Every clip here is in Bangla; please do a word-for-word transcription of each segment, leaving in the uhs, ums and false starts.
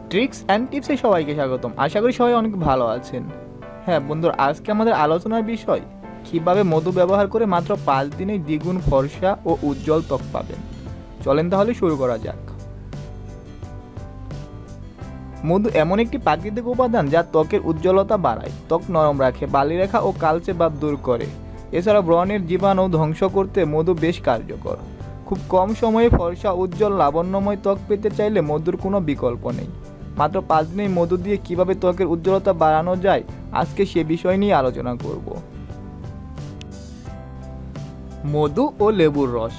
ট্রিক্স অ্যান্ড টিপসে সবাইকে স্বাগতম। আশা করি সবাই অনেক ভালো আছেন। হ্যাঁ বন্ধুরা, আজকে আমাদের আলোচনার বিষয় কীভাবে মধু ব্যবহার করে মাত্র পাঁচ দিনেই দ্বিগুণ ফর্সা ও উজ্জ্বল ত্বক পাবেন। চলেন তাহলে শুরু করা যাক। মধু এমন একটি প্রাকৃতিক উপাদান যা ত্বকের উজ্জ্বলতা বাড়ায়, ত্বক নরম রাখে, বালিরেখা ও কালচে ভাব দূর করে। এছাড়া ব্রণের জীবাণু ধ্বংস করতে মধু বেশ কার্যকর। খুব কম সময়ে ফর্সা, উজ্জ্বল, লাবণ্যময় ত্বক পেতে চাইলে মধুর কোনো বিকল্প নেই। মাত্র পাঁচ দিনে মধু দিয়ে কিভাবে ত্বকের উজ্জ্বলতা বাড়ানো যায়, আজকে সে বিষয় নিয়ে আলোচনা করব। মধু ও লেবুর রস।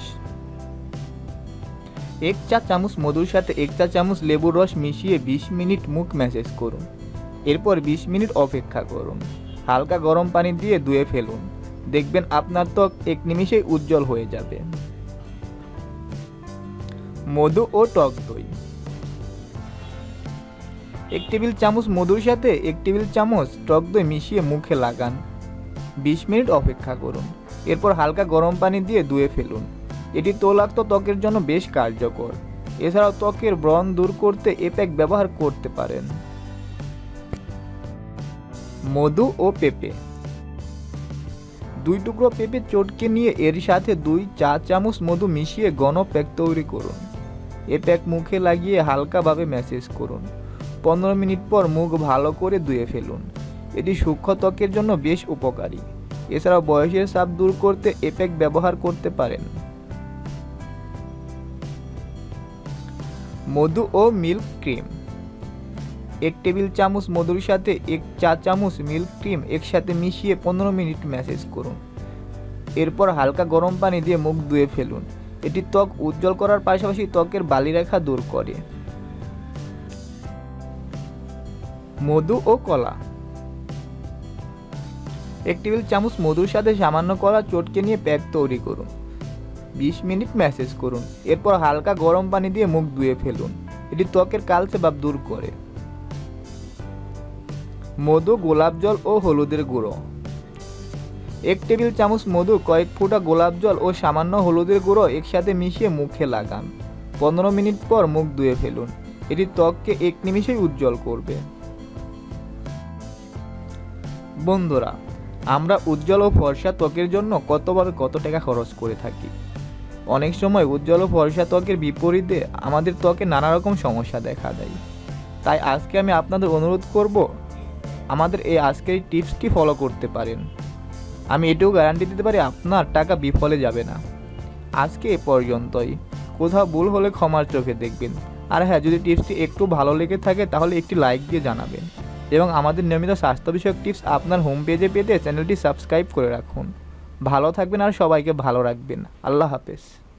এক চা চামচ মধুর সাথে এক চা চামচ লেবুর রস মিশিয়ে বিশ মিনিট মুখ ম্যাসেজ করুন। এরপর বিশ মিনিট অপেক্ষা করুন। হালকা গরম পানি দিয়ে ধুয়ে ফেলুন। দেখবেন আপনার ত্বক এক নিমিষেই উজ্জ্বল হয়ে যাবে। মধু ও টক দই। এক টেবিল চামচ মধুর সাথে এক টেবিল চামচ টক দই মিশিয়ে মুখে লাগান। বিশ মিনিট অপেক্ষা করুন। এরপর হালকা গরম পানি দিয়ে ধুয়ে ফেলুন। এটি তৈলাক্ত ত্বকের জন্য বেশ কার্যকর। এছাড়াও ত্বকের ব্রণ দূর করতে এ প্যাক ব্যবহার করতে পারেন। মধু ও পেঁপে। দুই টুকরো পেঁপে চটকে নিয়ে এর সাথে দুই চা চামচ মধু মিশিয়ে ঘন প্যাক তৈরি করুন। এ প্যাক মুখে লাগিয়ে হালকাভাবে ম্যাসেজ করুন। পনেরো মিনিট পর মুখ ভালো করে ধুয়ে ফেলুন। এটি সূক্ষ্ম ত্বকের জন্য বেশ উপকারী। এছাড়াও বয়সের চাপ দূর করতে এ প্যাক ব্যবহার করতে পারেন। মধু ও মিল্ক ক্রিম। এক টেবিল চামচ মধুর সাথে এক চা চামচ মিল্ক ক্রিম একসাথে মিশিয়ে পনেরো মিনিট ম্যাসেজ করুন। এরপর হালকা গরম পানি দিয়ে মুখ ধুয়ে ফেলুন। এটি ত্বক উজ্জ্বল করার পাশাপাশি ত্বকের বালিরেখা দূর করে। মধু ও কলা। এক টেবিল চামচ মধুর সাথে সামান্য কলা চটকে নিয়ে প্যাক তৈরি করুন। বিশ মিনিট ম্যাসেজ করুন। এরপর হালকা গরম পানি দিয়ে মুখ ধুয়ে ফেলুন। এটি ত্বকের কালচে ভাব দূর করে। মধু, গোলাপ জল ও হলুদের গুঁড়ো। এক টেবিল চামচ মধু, কয়েক ফোঁটা গোলাপ জল ও সামান্য হলুদের গুঁড়ো একসাথে মিশিয়ে মুখে লাগান। পনেরো মিনিট পর মুখ ধুয়ে ফেলুন। এটি ত্বককে এক নিমিষেই উজ্জ্বল করবে। বন্ধুরা, আমরা উজ্জ্বল ও ফর্সা ত্বকের জন্য কতভাবে কত টাকা খরচ করে থাকি। অনেক সময় উজ্জ্বল ও ফর্সা ত্বকের বিপরীতে আমাদের ত্বকে নানা রকম সমস্যা দেখা দেয়। তাই আজকে আমি আপনাদের অনুরোধ করব, আমাদের এই আজকের এই টিপসটি ফলো করতে পারেন। আমি এটাও গ্যারান্টি দিতে পারি আপনার টাকা বিফলে যাবে না। আজকে এ পর্যন্তই। কোথাও ভুল হলে ক্ষমার চোখে দেখবেন। আর হ্যাঁ, যদি টিপসটি একটু ভালো লেগে থাকে তাহলে একটি লাইক দিয়ে জানাবেন এবং আমাদের নিয়মিত স্বাস্থ্য বিষয়ক টিপস আপনার হোম পেজে পেতে চ্যানেলটি সাবস্ক্রাইব করে রাখুন। ভালো থাকবেন আর সবাইকে ভালো রাখবেন। আল্লাহ হাফেজ।